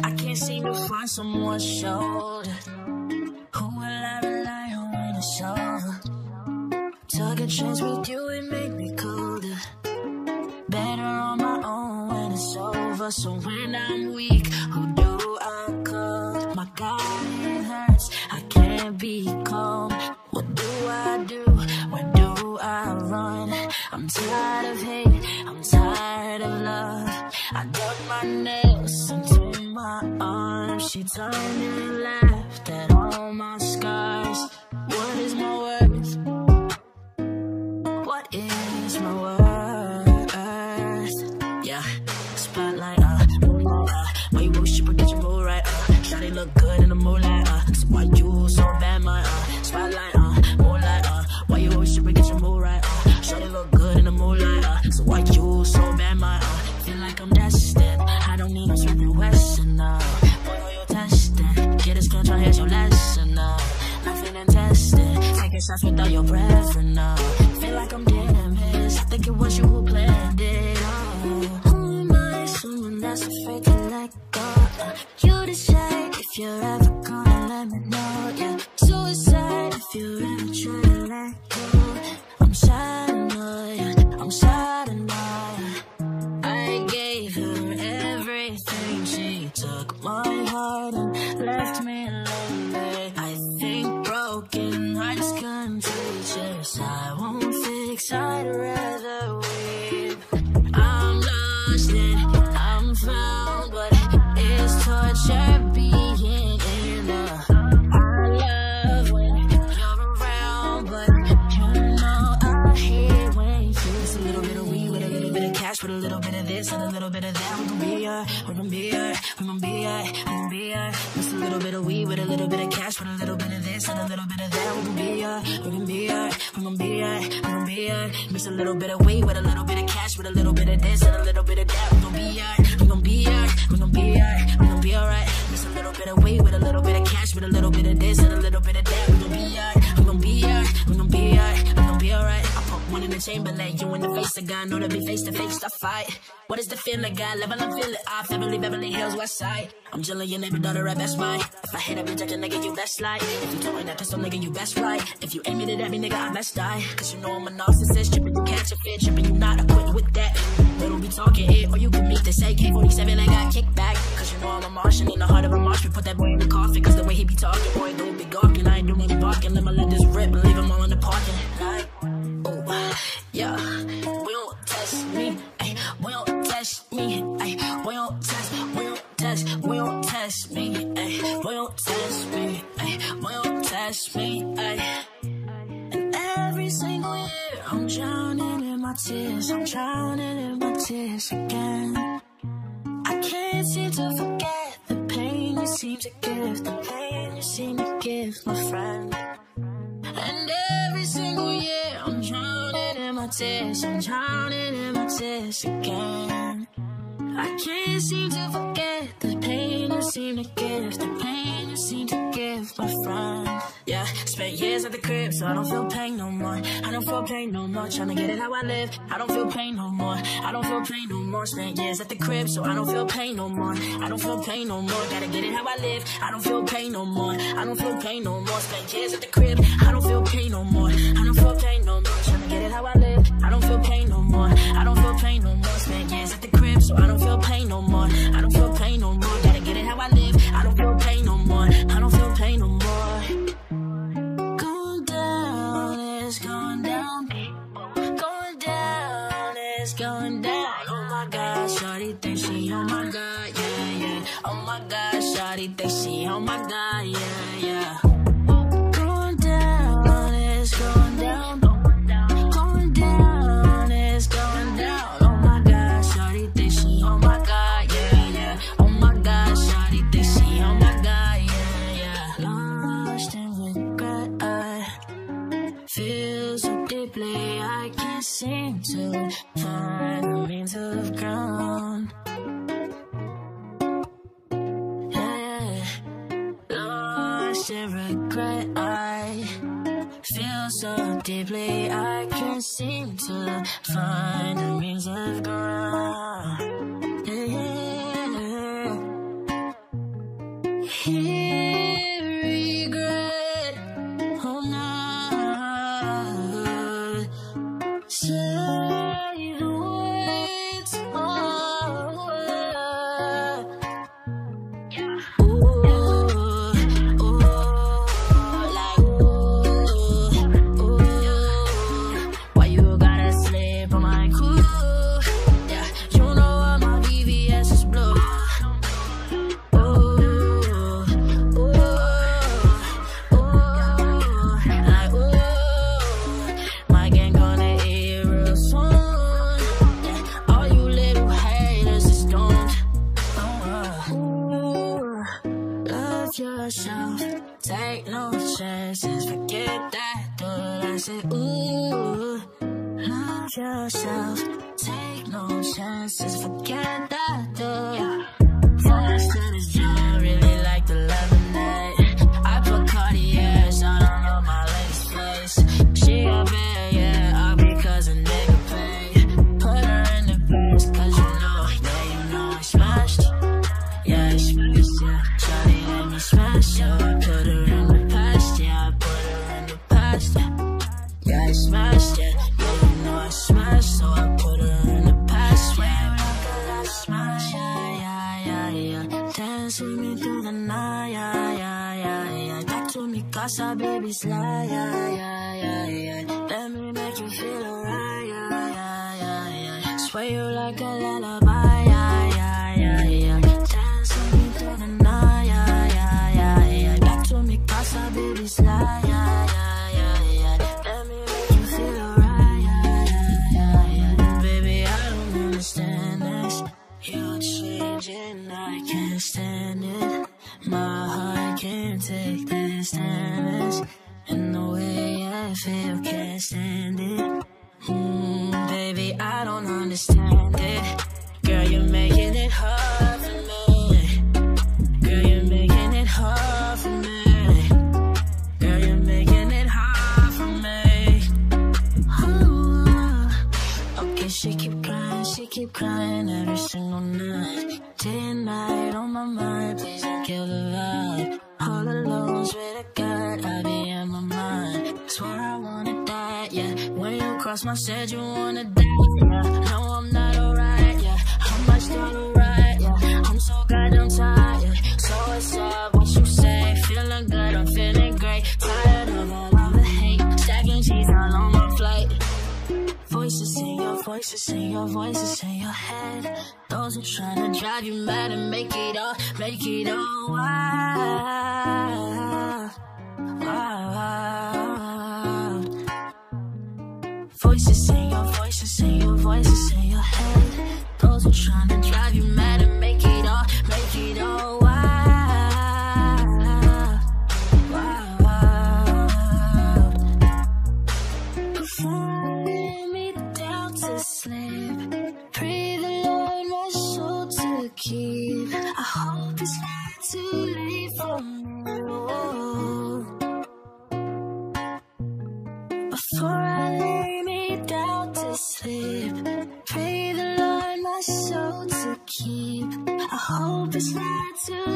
I can't seem to find someone's shoulder. Who will I rely on when it's over? Took a chance with you, it made me colder. Better on my own when it's over. So when I'm weak, who do I call? My God, it hurts, I can't be calm. What do I do? Where do I run? I'm tired of hate, I'm tired of love. I dug my nails into my arms. She turned and laughed at all my scars. What is my worth? What is my worth? Yeah, spotlight, moonlight, why you worship or get your mood right? Shawty look good in the moonlight, so why you so bad, my spotlight, moonlight, why you worship or get your mood right? Shawty look good in the moonlight, so why you so bad, my feel like I'm destined. I don't need no Smith & Wesson, no. Boy, who you testing? Get a scan, try, here's your lesson, no. Nothing in testing, taking shots without your breath, no. Feel like I'm damaged, I think it was you who planned it, oh. Who am I? Someone that's afraid to let go. You decide if you're ever gonna let me know, yeah. Suicide if you ever try to let go. I'm sad enough, I'm sad enough. I gave her everything, she took my heart and left me lonely. I think broken hearts contagious. I won't fix, I'd rather weep. I'm lost and I'm found, but it's torture being in a I love when you're around, but you know I hate when you just a little bit of weed with a little bit of cash, with a little bit of this and a little bit of that. We gon' be alright, we gon' be alright, we gon' be alright, we gon' be alright. Just a little bit of weed with a little bit of cash, with a little bit of this and a little bit of that. We gon' be alright, we gon' be alright, we gon' be alright, we gon' be alright. Mix a little bit of weed with a little bit of cash, with a little bit of this and a little bit of that. We gon' be alright, we gon' be alright, we gon' be alright, we gon' be alright. Mix a little bit of weed with a little bit of cash, with a little bit of this and a little bit of that. We gon' be alright, we gon' be alright, we gon' be alright, we gon' be alright. I put one in the chamber, like you in the face of God. Know to be face to face, the fight. What is the feeling, God? Level, I'm feeling off. Beverly Hills, West Side. I'm chillin' your neighbor daughter at Best Buy. If I hit a bitch, I can nigga, you best slide. If you throwing that pistol, nigga, you best right. If you aim it at me, nigga, I best die. Cause you know I'm a narcissist, trippin', you catch a fit, trippin', you not equipped with that. Little be talking it, or you can meet this AK-47, I got kickback. Cause you know I'm a Martian, in the heart of a marsh. We put that boy in the coffin, cause the way he be talking, boy, don't be gawking. I ain't doing any barking, let this rip and leave him all in the parking lot. Oh, yeah, we don't test me, ay, we don't test me, ay, we don't test, we don't test, we don't test me, ay, we don't test me, ay, we don't test me, ay. And every single year I'm drowning in my tears, I'm drowning in my tears again. I can't seem to forget the pain you seem to give, the pain you seem to give, my friend. And every single year I'm drowning in my tears, I'm drowning in my tears again. I can't seem to forget the pain you seem to give, the pain you seem to give, my friend. Yeah, spent years at the crib, so I don't feel pain no more. I don't feel pain no more, tryna get it how I live. I don't feel pain no more, I don't feel pain no more. Spent years at the crib, so I don't feel pain no more. I don't feel pain no more, gotta get it how I live. I don't feel pain no more, I don't feel pain no more. Spent years at the crib, I don't feel pain no more. I don't feel pain no more, tryna get it how I live. I don't feel pain no more, I don't feel pain no more. Spent years at the crib, so I don't feel pain no more. I don't feel pain no more, gotta get it how I live. I don't feel pain no more, I don't feel pain no more. Going down, it's going down. Going down, it's going down. Oh my God, shawty think she, oh my God, yeah, yeah. Oh my God, shawty think she, oh my God, yeah, yeah. Going down, it's going down. Going down, it's going down. Oh my God, shawty think she, oh my God, yeah, yeah. Oh my God, shawty think she, oh my God, yeah, yeah. Lost in regret, I feel so deeply, I can't seem to find the means of ground. Yeah, lost in regret, I feel so deeply, I can't seem to find the means of ground. Yeah, yeah, yeah. can't regret. Oh no. Say the words. Oh. Yourself, take no chances, forget that thought I said, ooh. Love yourself, take no chances, forget that thought. First to the job, really like the lemonade. I put Cartiers all on my lady's face. She a bad, yeah, all because a nigga paid. Put her in the past, cause you know I smashed. Yeah, I smashed, yeah. Shawty let me smash, yeah. I put her in the past, yeah. I put her in the past, yeah. Yeah, I smashed, yeah. Yeah, you know I smashed, so I put her in the past, yeah. Cause I smashed, yeah. Dance with me through the night, yeah. Talk to me, casa, baby, slide, yeah. Let me make you feel alright, yeah. Sway you like a lullaby, yeah. Dance with me through the night, yeah. Back to me, casa, baby, slide, yeah. Let me make you feel alright, yeah. Baby, I don't understand this. You're changing, I can't stand it. My heart can't take this damage. And the way I feel, can't stand it. Baby, I don't understand it. Girl, you're making it hard for me. Girl, you're making it hard for me. Girl, you're making it hard for me. Ooh. Okay, she keep crying every single night. Day and night on my mind, please don't kill the vibe. All alone, swear to God, I be in my mind. Swear I wanna die, yeah. When you cross my stage, you wanna die, yeah. No, I'm not alright, yeah. How much do you write, yeah. I'm so goddamn tired, so what's up, what you say? Feeling good, I'm feeling great. Tired of all of the hate, stacking cheese all on my plate. Voices in your voices in your voices in your head. Those who trying to drive you mad and make it all wild. Voices in your voices in your voices in your head. Those who trying to drive you mad and make it all wild. Before I lay me down to sleep, pray the Lord my soul to keep. I hope it's not too late for me. Before I lay me down to sleep, pray the Lord my soul to keep. I hope it's not too